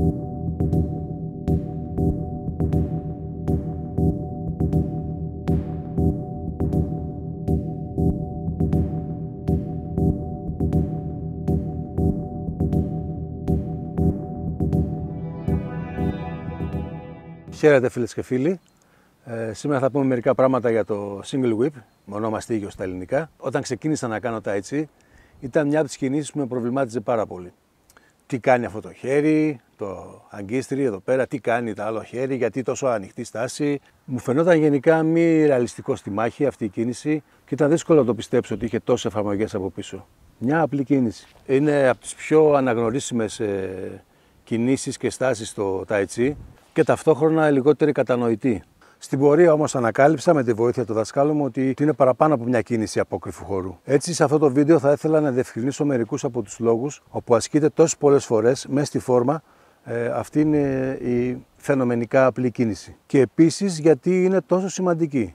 Χαίρετε φίλες και φίλοι. Σήμερα θα πούμε μερικά πράγματα για το single whip, μονό μαστίγιο στα ελληνικά. Όταν ξεκίνησα να κάνω tai chi, ήταν μια από τις κινήσεις που με προβλημάτιζε πάρα πολύ. Τι κάνει αυτό το χέρι, το αγκίστρι εδώ πέρα, τι κάνει το άλλο χέρι, γιατί τόσο ανοιχτή στάση. Μου φαινόταν γενικά μη ρεαλιστικό στη μάχη αυτή η κίνηση και ήταν δύσκολο να το πιστέψω ότι είχε τόσες εφαρμογές από πίσω. Μια απλή κίνηση. Είναι από τις πιο αναγνωρίσιμες κινήσεις και στάσεις στο tai chi και ταυτόχρονα λιγότερη κατανοητή. Στην πορεία όμως ανακάλυψα με τη βοήθεια του δασκάλου μου ότι είναι παραπάνω από μια κίνηση απόκρυφου χορού. Έτσι, σε αυτό το βίντεο θα ήθελα να διευκρινίσω μερικούς από τους λόγους όπου ασκείται τόσες πολλές φορές μέσα στη φόρμα αυτή είναι η φαινομενικά απλή κίνηση. Και επίσης γιατί είναι τόσο σημαντική.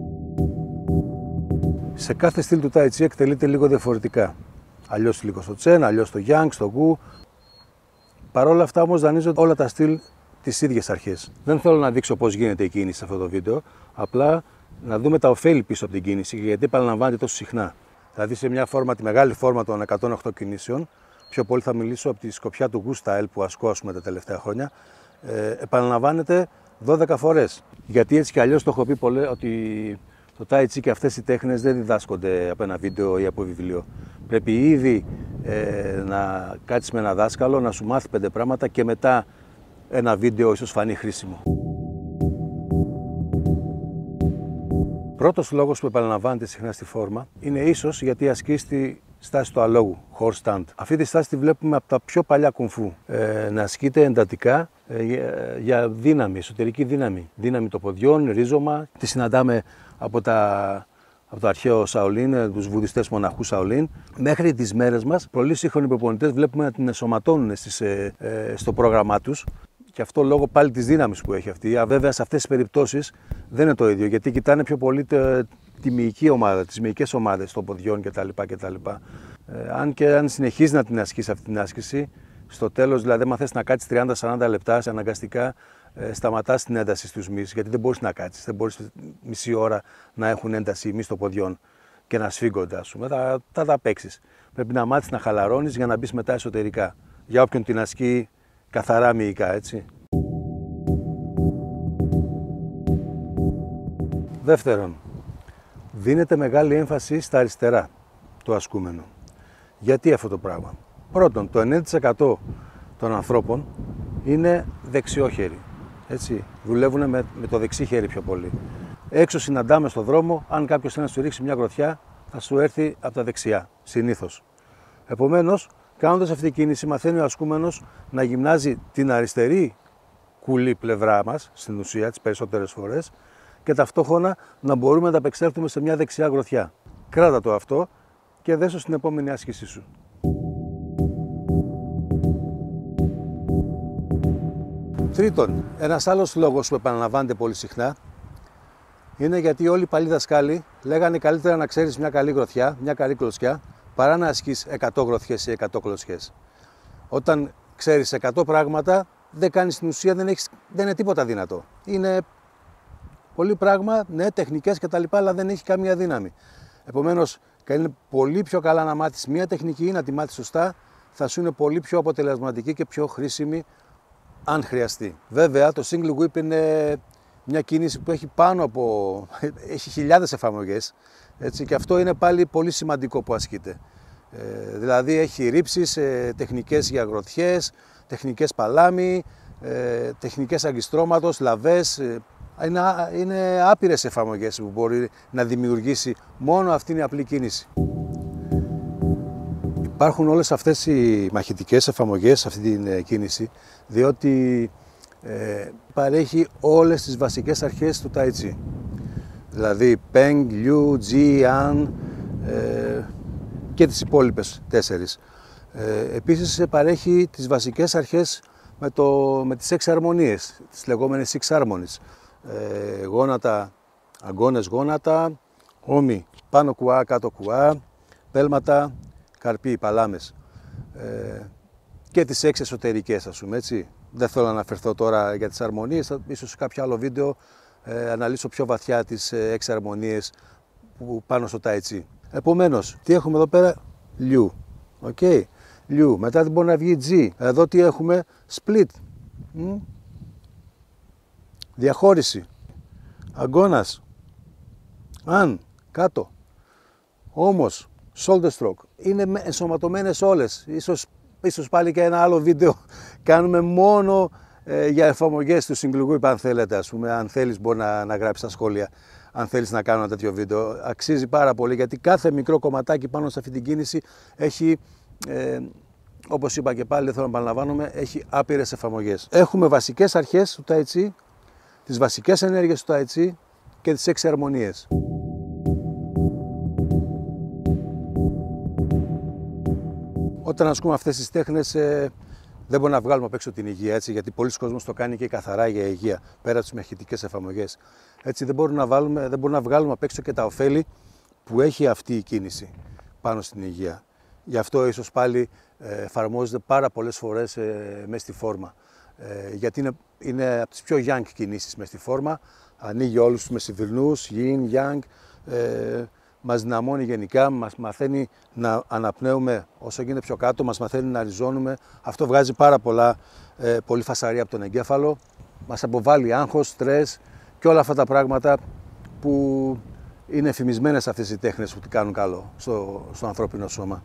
Σε κάθε στυλ του tai chi εκτελείται λίγο διαφορετικά. Αλλιώς λίγο στο Chen, αλλιώς στο Yang, στο Gu. Παρ' όλα αυτά όμως δανείζονται όλα τα στυλ τις ίδιες αρχές. Δεν θέλω να δείξω πώς γίνεται η κίνηση σε αυτό το βίντεο, απλά να δούμε τα ωφέλη πίσω από την κίνηση και γιατί επαναλαμβάνεται τόσο συχνά. Δηλαδή σε μια φόρμα, τη μεγάλη φόρμα των 108 κινήσεων, πιο πολύ θα μιλήσω από τη σκοπιά του Gu Style που ασκώ τα τελευταία χρόνια, επαναλαμβάνεται 12 φορές. Γιατί έτσι κι αλλιώς το έχω πει πολύ ότι το tai chi και αυτές οι τέχνες δεν διδάσκονται από ένα βίντεο ή από βιβλίο. Πρέπει ήδη να κάτσεις με ένα δάσκαλο, να σου μάθει 5 πράγματα και μετά ένα βίντεο ίσως φανεί χρήσιμο. Πρώτος λόγος που επαναλαμβάνεται συχνά στη φόρμα είναι ίσως γιατί ασκεί στη στάση του αλόγου, horse stand. Αυτή τη στάση τη βλέπουμε από τα πιο παλιά κουνφού. Να ασκείται εντατικά για δύναμη, εσωτερική δύναμη. Δύναμη των ποδιών, ρίζωμα. Τη συναντάμε από το αρχαίο Σαολίν, τους βουδιστές μοναχούς Σαολίν. Μέχρι τις μέρες μας, πολλοί σύγχρονοι προπονητές βλέπουμε να την ενσωματώνουν στο πρόγραμμά τους. Και αυτό λόγω πάλι της δύναμης που έχει αυτή. Βέβαια, σε αυτές τις περιπτώσεις δεν είναι το ίδιο, γιατί κοιτάνε πιο πολύ τη μυϊκή ομάδα, τις μυϊκές ομάδες των ποδιών κτλ. Αν συνεχίζει να την ασκείς αυτή την άσκηση, στο τέλος, δηλαδή, αν θες να κάτσεις 30-40 λεπτά, αναγκαστικά σταματάς την ένταση στους μυς, γιατί δεν μπορείς να κάτσεις. Δεν μπορείς μισή ώρα να έχουν ένταση οι μυς των ποδιών και να σφίγγονται, ας πούμε. Θα τα παίξεις. Πρέπει να μάθεις να χαλαρώνεις για να μπεις μετά εσωτερικά. Για όποιον την ασκεί καθαρά μυϊκά, έτσι. Δεύτερον, δίνεται μεγάλη έμφαση στα αριστερά του ασκούμενου. Γιατί αυτό το πράγμα? Πρώτον, το 90% των ανθρώπων είναι δεξιόχεροι. Έτσι, δουλεύουν με το δεξί χέρι πιο πολύ. Έξω συναντάμε στο δρόμο, αν κάποιος θέλει να σου ρίξει μια γροθιά, θα σου έρθει από τα δεξιά, συνήθως. Επομένως, κάνοντας αυτή την κίνηση, μαθαίνει ο ασκούμενος να γυμνάζει την αριστερή κουλή πλευρά μας, στην ουσία, τις περισσότερες φορές, και ταυτόχρονα να μπορούμε να τα απεξέλθουμε σε μια δεξιά γροθιά. Κράτα το αυτό και δέσω στην επόμενη άσκησή σου. Τρίτον, ένας άλλος λόγος που επαναλαμβάνεται πολύ συχνά είναι γιατί όλοι οι παλιοί δασκάλοι λέγανε καλύτερα να ξέρεις μια καλή γροθιά, μια καλή κλωτσιά, παρά να ασκείς 100 γροθιές ή 100 κλωτσιές. Όταν ξέρεις 100 πράγματα, δεν κάνεις στην ουσία, δεν είναι τίποτα δυνατό. Είναι πολύ πράγμα, ναι, τεχνικές κτλ., αλλά δεν έχει καμία δύναμη. Επομένως, είναι πολύ πιο καλά να μάθεις μια τεχνική, να τη μάθεις σωστά, θα σου είναι πολύ πιο αποτελεσματική και πιο χρήσιμη αν χρειαστεί. Βέβαια, το single whip είναι μια κίνηση που έχει χιλιάδες εφαρμογές, έτσι, και αυτό είναι πάλι πολύ σημαντικό που ασκείται. Δηλαδή έχει ρήψεις, τεχνικές για γροθιές, τεχνικές παλάμη, τεχνικές αγκιστρώματος, λαβές. Είναι άπειρες εφαρμογές που μπορεί να δημιουργήσει μόνο αυτήν η απλή κίνηση. Υπάρχουν όλες αυτές οι μαχητικές εφαρμογές σε αυτή την κίνηση, διότι παρέχει όλες τις βασικές αρχές του tai chi. Δηλαδή Peng, Liu, Ji, An και τις υπόλοιπες 4. Επίσης παρέχει τις βασικές αρχές με τις 6 αρμονίες, τις λεγόμενες 6 harmonies. Γόνατα, αγκώνες γόνατα, όμοι, πάνω κουά, κάτω κουά, πέλματα, καρποί, παλάμες. και τις 6 εσωτερικές, ας πούμε, έτσι. Δεν θέλω να αναφερθώ τώρα για τις αρμονίες, ίσως σε κάποιο άλλο βίντεο αναλύσω πιο βαθιά τις 6 αρμονίες που πάνω στο Tai Chi. Επομένως, τι έχουμε εδώ πέρα? Liu. Okay. Liu. Μετά δεν μπορεί να βγει G. Εδώ τι έχουμε? Split. Διαχώρηση. Αγκώνας. Αν. Κάτω. Όμως. Shoulder stroke. Είναι ενσωματωμένες όλες. Ίσως πάλι και ένα άλλο βίντεο κάνουμε μόνο για εφαρμογές του single whip, αν θέλετε, ας πούμε. Αν θέλεις μπορεί να γράψεις στα σχόλια, αν θέλεις να κάνω ένα τέτοιο βίντεο. Αξίζει πάρα πολύ, γιατί κάθε μικρό κομματάκι πάνω σε αυτή την κίνηση έχει, όπως είπα και πάλι, δεν θέλω να επαναλαμβάνομαι, έχει άπειρες εφαρμογές. Έχουμε βασικές αρχές του Tai Chi, τις βασικές ενέργειες του Tai Chi και τις 6 αρμονίες. Όταν ασκούμε αυτές τις τέχνες, δεν μπορούμε να βγάλουμε απ' έξω την υγεία, έτσι, γιατί πολλοί κόσμος το κάνει και καθαρά για υγεία, πέρα από τις μαχητικές εφαρμογές. Έτσι, δεν μπορούμε να βγάλουμε απ' έξω και τα ωφέλη που έχει αυτή η κίνηση πάνω στην υγεία. Γι' αυτό ίσως πάλι εφαρμόζεται πάρα πολλές φορές μέσα στη φόρμα. Γιατί είναι από τις πιο young κινήσεις μέσα στη φόρμα, ανοίγει όλους τους μεσηβρινούς, yin, yang, μας δυναμώνει γενικά, μας μαθαίνει να αναπνέουμε όσο γίνεται πιο κάτω, μας μαθαίνει να ριζώνουμε. Αυτό βγάζει πολύ φασαρία από τον εγκέφαλο, μας αποβάλλει άγχος, στρες και όλα αυτά τα πράγματα που είναι εφημισμένες αυτές οι τέχνες που κάνουν καλό στο ανθρώπινο σώμα.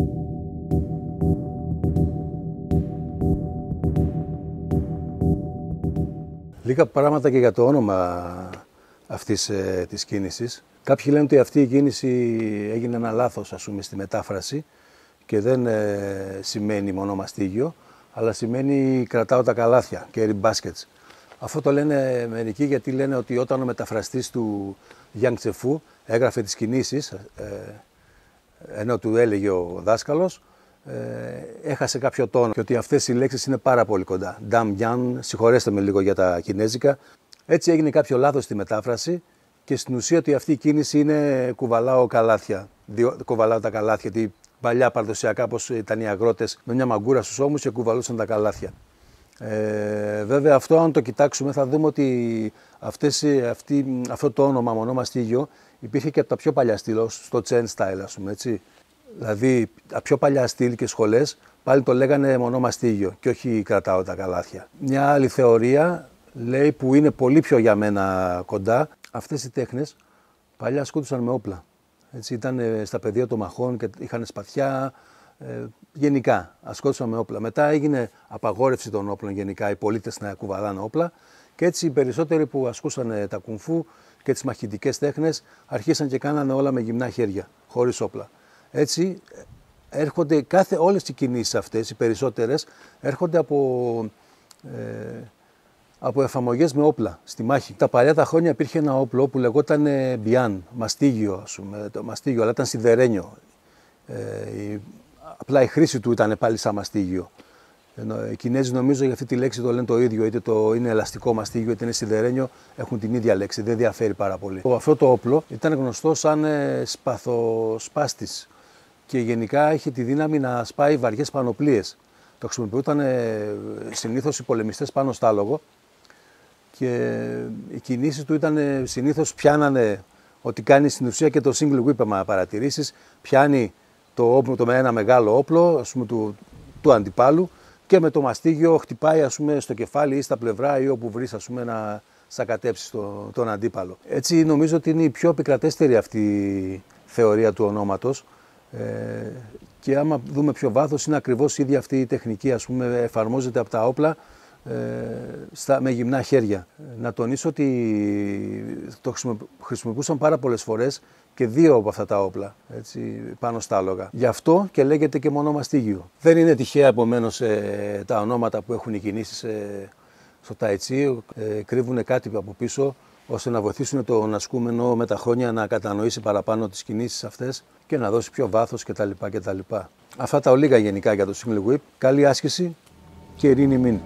Λίγα πράγματα και για το όνομα αυτής της κίνησης. Κάποιοι λένε ότι αυτή η κίνηση έγινε ένα λάθος, ας πούμε, στη μετάφραση και δεν σημαίνει μόνο μαστίγιο, αλλά σημαίνει κρατάω τα καλάθια, carry baskets. Αυτό το λένε μερικοί γιατί λένε ότι όταν ο μεταφραστής του Yang Tse-Fu έγραφε τις κινήσεις, ενώ του έλεγε ο δάσκαλος, έχασε κάποιο τόνο και ότι αυτές οι λέξεις είναι πάρα πολύ κοντά. Dam Yan, συγχωρέστε με λίγο για τα κινέζικα. Έτσι έγινε κάποιο λάθος στη μετάφραση και στην ουσία ότι αυτή η κίνηση είναι κουβαλάω καλάθια. Κουβαλάω τα καλάθια, γιατί παλιά παραδοσιακά πως ήταν οι αγρότες με μια μαγκούρα στους ώμους και κουβαλούσαν τα καλάθια. Βέβαια αυτό αν το κοιτάξουμε θα δούμε ότι αυτό το όνομα μονομαστίγιο υπήρχε και από τα πιο παλιά στήλ, στο Chen style, ας πούμε, έτσι. Δηλαδή τα πιο παλιά στήλ και σχολές πάλι το λέγανε μονομαστίγιο και όχι κρατάω τα καλάθια. Μια άλλη θεωρία λέει, που είναι πολύ πιο για μένα κοντά, αυτές οι τέχνες παλιά ασκούντουσαν με όπλα. Έτσι, ήταν στα πεδία των μαχών και είχαν σπαθιά, γενικά ασκούντουσαν με όπλα. Μετά έγινε απαγόρευση των όπλων γενικά, οι πολίτες να κουβαλάνε όπλα και έτσι οι περισσότεροι που ασκούσαν τα κουνφού και τις μαχητικές τέχνες αρχίσαν και κάνανε όλα με γυμνά χέρια, χωρίς όπλα. Έτσι έρχονται όλες οι κινήσεις αυτές, οι περισσότερες, έρχονται από εφαρμογές με όπλα στη μάχη. Τα παλιά τα χρόνια υπήρχε ένα όπλο που λεγόταν μπιάν, μαστίγιο, ας πούμε, το μαστίγιο, αλλά ήταν σιδερένιο. Απλά η χρήση του ήταν πάλι σαν μαστίγιο. Οι Κινέζοι νομίζω για αυτή τη λέξη το λένε το ίδιο, είτε είναι ελαστικό μαστίγιο είτε είναι σιδερένιο, έχουν την ίδια λέξη, δεν διαφέρει πάρα πολύ. Αυτό το όπλο ήταν γνωστό σαν σπαθοσπάστης και γενικά είχε τη δύναμη να σπάει βαριές πανοπλίες. Το χρησιμοποιούταν συνήθως οι πολεμιστές πάνω στο άλογο και οι κινήσεις του ήταν συνήθως πιάνανε ότι κάνει στην ουσία και το single whip, άμα παρατηρήσεις, πιάνει το όπλο με ένα μεγάλο όπλο, ας πούμε, του αντιπάλου και με το μαστίγιο χτυπάει, ας πούμε, στο κεφάλι ή στα πλευρά ή όπου βρεις, ας πούμε, να σακατέψεις τον αντίπαλο. Έτσι νομίζω ότι είναι η πιο επικρατέστερη αυτή η θεωρία του ονόματος και άμα δούμε πιο βάθος είναι ακριβώς η ίδια αυτή η τεχνική, ας πούμε, εφαρμόζεται από τα όπλα με γυμνά χέρια. Να τονίσω ότι το χρησιμοποιούσαν πάρα πολλές φορές και δύο από αυτά τα όπλα, έτσι, πάνω στα άλογα. Γι' αυτό και λέγεται και μονομαστίγιο. Δεν είναι τυχαία επομένως τα ονόματα που έχουν οι κινήσεις στο Tai Chi, κρύβουν κάτι από πίσω ώστε να βοηθήσουν τον ασκούμενο με τα χρόνια να κατανοήσει παραπάνω τις κινήσεις αυτές και να δώσει πιο βάθος κτλ. Αυτά τα ολίγα γενικά για το single whip. Καλή άσκηση και ειρήνη μην.